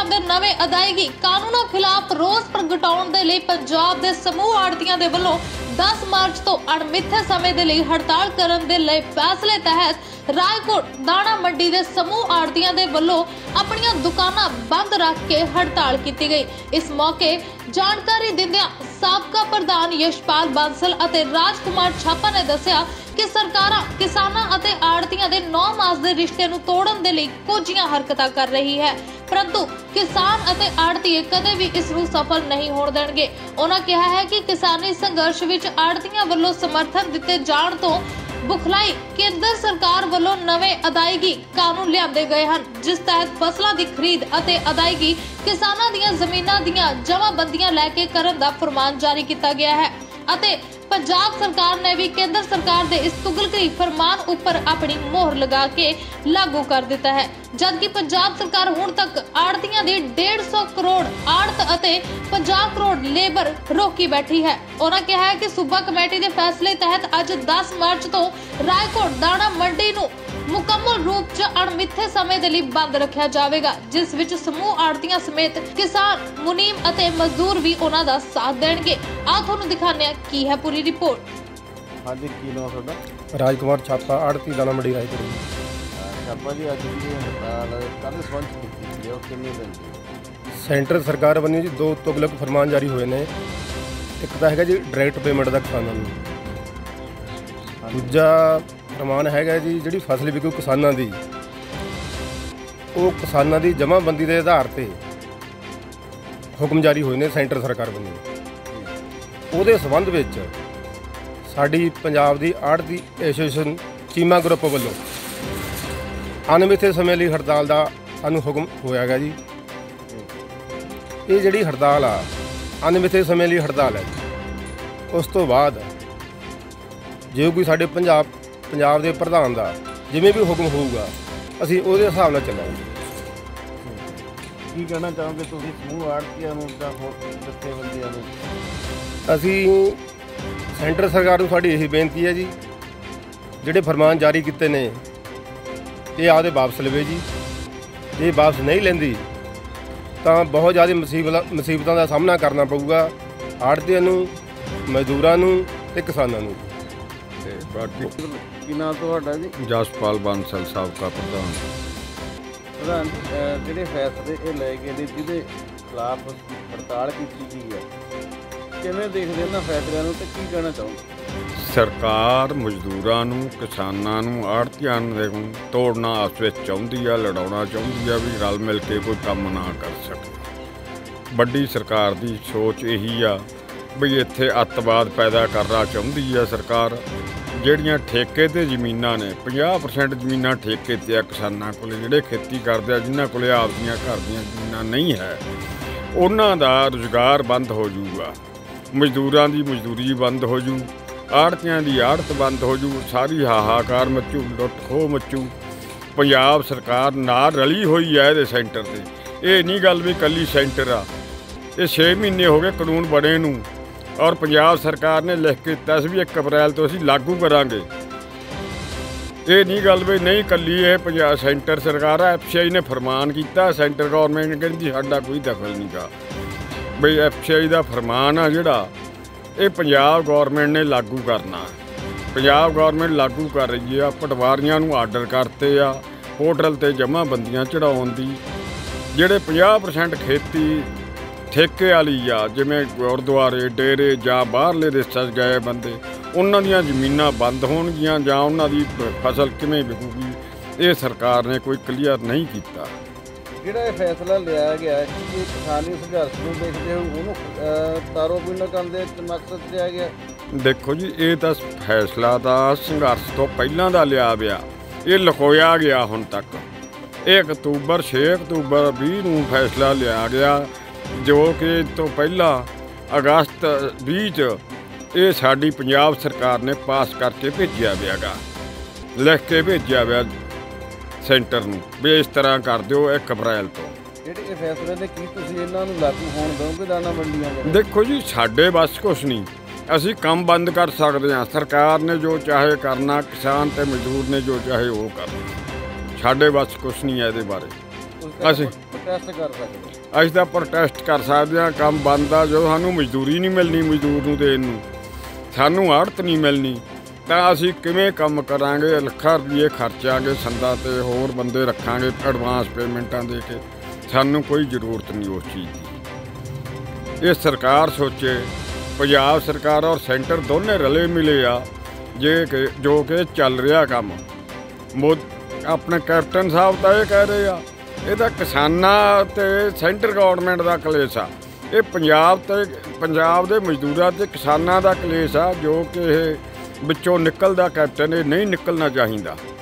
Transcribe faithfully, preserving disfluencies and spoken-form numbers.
किसान दे नवे अदायगी कानूनों खिलाफ रोस प्रगटाउण दे लई पंजाब दे समूह आड़तियां दे वल्लों दस मार्च तो अणमिथे समय दे लई हड़ताल करन दे लई फैसले तहत रायकोट दाणा मंडी दे समूह आड़तियां दे वल्लों अपनियां दुकानां बंद रख के हड़ताल की गई। इस मौके जानकारी दिंदियां साबका प्रधान यशपाल बांसल अते राजकुमार छापा ने दस्सिया कि सरकारां किसानां अते आड़तियां दे नौ मास दे रिश्ते नूं तोड़न दे लई कुझियां हरकतां कर रही है, परंतु किसान अते आड़तीए कदे भी इस नूं सफल नहीं होण देणगे। उन्हां कहा है कि किसानी संघर्ष विच आड़तियां वल्लों समर्थन दिते जाण तो बुखलाई केंद्र सरकार वल्लों नवे अदायगी कानून लिआंदे गए हैं, जिस तहत फसलों की खरीद अते अदायगी किसानां दीयां ज़मीनां दीयां जमाबंदियां लैके करन दा फरमान जारी किया गया है अते पंजाब सरकार ने भी केंद्र सरकार दे इस तुगलकी फरमान उपर अपनी मोहर लगा के लागू कर दिता है, जबकि पंजाब सरकार हुण तक आड़तियां दी डेढ़ सौ करोड़ आड़त अते पचास करोड़ लेबर रोकी बैठी है। उन्होंने कहा है कि सूबा कमेटी के फैसले तहत अज दस मार्च तो रायकोट दाणा मंडी नूं मुकम्मल रूप च अणमिथे समय दे लई बंद रखा जाएगा, जिस विच समूह आड़तियां समेत किसान मुनीम अते मजदूर भी उन्हां दा साथ देणगे। आ तुहानूं दिखाने की है पूरी रिपोर्ट। हाँ जी, की नाम है? राजकुमार छापा आड़ती दाना मंडी रायपुर। छापा जी, अज की हड़ताल कद संबंध की है किन्ने दिन की? सेंटर सरकार बनी जी दो तुगलक फरमान जारी हुए ने। एक तो है जी डायरैक्ट पेमेंट का किसानों को, दूजा फरमान है जी जी फसल विकू किसानों की वो किसानों की जमाबंदी के आधार पर हुक्म जारी हुए ने सेंटर सरकार बनी। ਉਹਦੇ ਸੰਬੰਧ ਵਿੱਚ ਸਾਡੀ ਪੰਜਾਬ ਦੀ ਆੜਤੀ ਐਸੋਸੀਏਸ਼ਨ ਚੀਮਾ ਗਰੁੱਪ ਵੱਲੋਂ ਅਣਮਿੱਥੇ ਸਮੇਂ ਲਈ ਹੜਤਾਲ ਦਾ ਸਾਨੂੰ ਹੁਕਮ ਹੋਇਆ ਗਿਆ ਜੀ। ਇਹ ਜਿਹੜੀ ਹੜਤਾਲ ਆ ਅਣਮਿੱਥੇ ਸਮੇਂ ਲਈ ਹੜਤਾਲ ਹੈ। ਉਸ ਤੋਂ ਬਾਅਦ ਜੇ ਕੋਈ ਸਾਡੇ ਪੰਜਾਬ ਪੰਜਾਬ ਦੇ ਪ੍ਰਧਾਨ ਦਾ ਜਿਵੇਂ ਵੀ ਹੁਕਮ ਹੋਊਗਾ ਅਸੀਂ ਉਹਦੇ ਹਿਸਾਬ ਨਾਲ ਚੱਲਾਂਗੇ। ਕੀ ਕਹਿਣਾ ਚਾਹੋਗੇ ਤੁਸੀਂ ਸਮੂਹ ਆੜਤੀਆਂ ਨੂੰ ਜਾਂ ਹੋਰ ਜਥੇਬੰਦੀਆਂ ਨੂੰ? ਅਸੀਂ ਸੈਂਟਰ ਸਰਕਾਰ ਨੂੰ ਸਾਡੀ ਇਹੀ ਬੇਨਤੀ ਹੈ ਜੀ, ਜਿਹੜੇ ਫਰਮਾਨ ਜਾਰੀ ਕੀਤੇ ਨੇ ਇਹ ਆਪਦੇ ਵਾਪਸ ਲਵੇ ਜੀ। ਇਹ ਵਾਪਸ ਨਹੀਂ ਲੈਂਦੀ ਤਾਂ ਬਹੁਤ ਜ਼ਿਆਦਾ ਮੁਸੀਬਤ ਮੁਸੀਬਤਾਂ ਦਾ ਸਾਹਮਣਾ ਕਰਨਾ ਪਊਗਾ ਆੜ੍ਹਤੀਆਂ ਨੂੰ, ਮਜ਼ਦੂਰਾਂ ਨੂੰ ਤੇ ਕਿਸਾਨਾਂ ਨੂੰ। ਤੇ ਬਾਕੀ ਕੀ ਨਾਮ ਤੁਹਾਡਾ ਜੀ? ਜਸਪਾਲ ਬਾਂਸਲ ਸਾਬਕਾ ਪ੍ਰਧਾਨ। ਪ੍ਰਧਾਨ ਜਿਹੜੇ ਫੈਸਲੇ ਇਹ ਲੈ ਗਏ ਨੇ ਜਿਹਦੇ ਖਿਲਾਫ ਹੜਤਾਲ ਕੀਤੀ ਗਈ ਹੈ, ਕਿਵੇਂ ਦੇਖਦੇ ਇਹਨਾਂ ਫੈਸਲਿਆਂ ਨੂੰ ਤੇ ਕੀ ਕਹਿਣਾ ਚਾਹੁੰਦੇ? ਸਰਕਾਰ ਮਜ਼ਦੂਰਾਂ ਨੂੰ, ਕਿਸਾਨਾਂ ਨੂੰ, ਆੜ੍ਹਤੀਆਂ ਨੂੰ ਤੋੜਨਾ ਆਪਸ ਵਿੱਚ ਚਾਹੁੰਦੀ ਆ, ਲੜਾਉਣਾ ਚਾਹੁੰਦੀ ਆ ਵੀ ਰਲ ਮਿਲ ਕੇ ਕੋਈ ਕੰਮ ਨਾ ਕਰ ਸਕੇ। ਵੱਡੀ ਸਰਕਾਰ ਦੀ ਸੋਚ ਇਹੀ ਆ ਵੀ ਇੱਥੇ ਅੱਤਵਾਦ ਪੈਦਾ ਕਰਨਾ ਚਾਹੁੰਦੀ ਆ ਸਰਕਾਰ। ਜਿਹੜੀਆਂ ਠੇਕੇ 'ਤੇ ਜ਼ਮੀਨਾਂ ਨੇ, ਪੰਜਾਹ ਪਰਸੈਂਟ ਜ਼ਮੀਨਾਂ ਠੇਕੇ 'ਤੇ ਆ ਕਿਸਾਨਾਂ ਕੋਲ, ਜਿਹੜੇ ਖੇਤੀ ਕਰਦੇ ਆ, ਜਿਨ੍ਹਾਂ ਕੋਲ ਆਪਦੀਆਂ ਘਰ ਦੀਆਂ ਜ਼ਮੀਨਾਂ ਨਹੀਂ ਹੈ, ਉਹਨਾਂ ਦਾ ਰੁਜ਼ਗਾਰ ਬੰਦ ਹੋ ਜਾਊਗਾ। ਮਜ਼ਦੂਰਾਂ ਦੀ ਮਜ਼ਦੂਰੀ ਬੰਦ ਹੋ ਜੂ, ਆੜ੍ਹਤੀਆਂ ਦੀ ਆੜ੍ਹਤ ਬੰਦ ਹੋ ਜੂ, ਸਾਰੀ ਹਾਹਾਕਾਰ ਮੱਚੂ, ਲੁੱਟ ਖੋਹ ਮੱਚੂ। ਪੰਜਾਬ ਸਰਕਾਰ ਨਾਲ ਰਲੀ ਹੋਈ ਹੈ ਇਹਦੇ ਸੈਂਟਰ 'ਤੇ। ਇਹ ਨਹੀਂ ਗੱਲ ਵੀ ਇਕੱਲੀ ਸੈਂਟਰ ਆ। ਇਹ ਛੇ ਮਹੀਨੇ ਹੋ ਗਏ ਕਾਨੂੰਨ ਬਣੇ ਨੂੰ, ਔਰ ਪੰਜਾਬ ਸਰਕਾਰ ਨੇ ਲਿਖ ਕੇ ਦਿੱਤਾ ਸੀ ਵੀ ਇੱਕ ਅਪ੍ਰੈਲ ਤੋਂ ਅਸੀਂ ਲਾਗੂ ਕਰਾਂਗੇ। ਇਹ ਨਹੀਂ ਗੱਲ ਵੀ ਨਹੀਂ ਇਕੱਲੀ ਇਹ ਪੰਜਾਬ ਸੈਂਟਰ ਸਰਕਾਰ ਆ। ਐਫ ਸੀ ਆਈ ਨੇ ਫਰਮਾਨ ਕੀਤਾ, ਸੈਂਟਰ ਗੌਰਮੈਂਟ ਨੇ ਕਹਿੰਦੀ ਸਾਡਾ ਕੋਈ ਦਖਲ ਨਹੀਂ ਗਾ। ਬਈ ਐਫ ਸੀ ਆਈ ਦਾ ਫਰਮਾਨ ਆ ਜਿਹੜਾ ਇਹ ਪੰਜਾਬ ਗੌਰਮੈਂਟ ਨੇ ਲਾਗੂ ਕਰਨਾ। ਪੰਜਾਬ ਗੌਰਮੈਂਟ ਲਾਗੂ ਕਰ ਰਹੀ ਆ। ਪਟਵਾਰੀਆਂ ਨੂੰ ਆਰਡਰ ਕਰਤੇ ਆ ਪੋਰਟਲ 'ਤੇ ਜਮ੍ਹਾਂਬੰਦੀਆਂ ਚੜਾਉਣ ਦੀ। ਜਿਹੜੇ ਪੰਜਾਹ ਪਰਸੈਂਟ ਖੇਤੀ ਠੇਕੇ ਵਾਲੀ ਆ, ਜਿਵੇਂ ਗੁਰਦੁਆਰੇ, ਡੇਰੇ ਜਾਂ ਬਾਹਰਲੇ ਦੇਸ਼ਾਂ 'ਚ ਗਏ ਬੰਦੇ, ਉਹਨਾਂ ਦੀਆਂ ਜ਼ਮੀਨਾਂ ਬੰਦ ਹੋਣਗੀਆਂ ਜਾਂ ਉਹਨਾਂ ਦੀ ਫਸਲ ਕਿਵੇਂ ਵਿਕੂਗੀ, ਇਹ ਸਰਕਾਰ ਨੇ ਕੋਈ ਕਲੀਅਰ ਨਹੀਂ ਕੀਤਾ। ਜਿਹੜਾ ਇਹ ਫੈਸਲਾ ਲਿਆ ਗਿਆ ਕਿ ਕਿਸਾਨੀ ਸੰਘਰਸ਼ ਨੂੰ ਦੇਖਦੇ ਹੋ ਉਹਨੂੰ ਤਾਰੋ ਬਿਨਾਂ ਕਰਨ ਦੇ ਮਕਸਦ ਲਿਆ ਗਿਆ? ਦੇਖੋ ਜੀ, ਇਹ ਤਾਂ ਫੈਸਲਾ ਤਾਂ ਸੰਘਰਸ਼ ਤੋਂ ਪਹਿਲਾਂ ਦਾ ਲਿਆ ਗਿਆ, ਇਹ ਲੁਕੋਇਆ ਗਿਆ ਹੁਣ ਤੱਕ। ਇਹ ਅਕਤੂਬਰ ਛੇ ਅਕਤੂਬਰ ਵੀਹ ਨੂੰ ਫੈਸਲਾ ਲਿਆ ਗਿਆ, ਜੋ ਕਿ ਤੋਂ ਪਹਿਲਾਂ ਅਗਸਤ ਵੀਹ 'ਚ ਇਹ ਸਾਡੀ ਪੰਜਾਬ ਸਰਕਾਰ ਨੇ ਪਾਸ ਕਰਕੇ ਭੇਜਿਆ ਗਿਆ ਗਾ, ਲਿਖ ਕੇ ਭੇਜਿਆ ਗਿਆ ਸੈਂਟਰ ਨੂੰ ਵੀ ਇਸ ਤਰ੍ਹਾਂ ਕਰ ਦਿਓ ਇੱਕ ਅਪ੍ਰੈਲ ਤੋਂ। ਜਿਹੜੇ ਇਹ ਫੈਸਲੇ ਨੇ ਕੀ ਤੁਸੀਂ ਇਹਨਾਂ ਨੂੰ ਲਾਗੂ ਹੋਣ ਦਿਓਗੇ ਦਾਣਾ ਮੰਡੀਆਂ ਦੇ? ਦੇਖੋ ਜੀ, ਸਾਡੇ ਬਸ ਕੁਛ ਨਹੀਂ, ਅਸੀਂ ਕੰਮ ਬੰਦ ਕਰ ਸਕਦੇ ਹਾਂ। ਸਰਕਾਰ ਨੇ ਜੋ ਚਾਹੇ ਕਰਨਾ, ਕਿਸਾਨ ਤੇ ਮਜ਼ਦੂਰ ਨੇ ਜੋ ਚਾਹੇ ਉਹ ਕਰਨਾ। ਸਾਡੇ ਬਸ ਕੁਛ ਨਹੀਂ ਹੈ ਇਹਦੇ ਬਾਰੇ। ਤੁਸੀਂ ਅਸੀਂ ਪ੍ਰੋਟੈਸਟ ਕਰ ਸਕਦੇ ਅਸੀਂ ਤਾਂ ਪ੍ਰੋਟੈਸਟ ਕਰ ਸਕਦੇ ਹਾਂ। ਕੰਮ ਬੰਦ ਆ, ਜਦੋਂ ਸਾਨੂੰ ਮਜ਼ਦੂਰੀ ਨਹੀਂ ਮਿਲਣੀ ਮਜ਼ਦੂਰ ਨੂੰ ਦੇਣ ਨੂੰ, ਸਾਨੂੰ ਆੜਤ ਨਹੀਂ ਮਿਲਣੀ, ਤਾਂ ਅਸੀਂ ਕਿਵੇਂ ਕੰਮ ਕਰਾਂਗੇ? ਲੱਖਾਂ ਰੁਪਏ ਖਰਚਾਂਗੇ ਸੰਦਾਂ 'ਤੇ, ਹੋਰ ਬੰਦੇ ਰੱਖਾਂਗੇ ਐਡਵਾਂਸ ਪੇਮੈਂਟਾਂ ਦੇ ਕੇ। ਸਾਨੂੰ ਕੋਈ ਜ਼ਰੂਰਤ ਨਹੀਂ ਉਸ ਚੀਜ਼ ਦੀ। ਇਹ ਸਰਕਾਰ ਸੋਚੇ, ਪੰਜਾਬ ਸਰਕਾਰ ਔਰ ਸੈਂਟਰ ਦੋਨੇ ਰਲੇ ਮਿਲੇ ਆ ਜੇ ਕਿ ਜੋ ਕਿ ਚੱਲ ਰਿਹਾ ਕੰਮ। ਮੋਦ ਆਪਣੇ ਕੈਪਟਨ ਸਾਹਿਬ ਤਾਂ ਇਹ ਕਹਿ ਰਹੇ ਆ ਇਹ ਤਾਂ ਕਿਸਾਨਾਂ ਅਤੇ ਸੈਂਟਰ ਗੌਰਮੈਂਟ ਦਾ ਕਲੇਸ਼ ਆ। ਇਹ ਪੰਜਾਬ ਤੇ ਪੰਜਾਬ ਦੇ ਮਜ਼ਦੂਰਾਂ ਅਤੇ ਕਿਸਾਨਾਂ ਦਾ ਕਲੇਸ਼ ਆ, ਜੋ ਕਿ ਇਹ ਵਿੱਚੋਂ ਨਿਕਲਦਾ ਕੈਪਟਨ ਇਹ ਨਹੀਂ ਨਿਕਲਣਾ ਚਾਹੀਦਾ।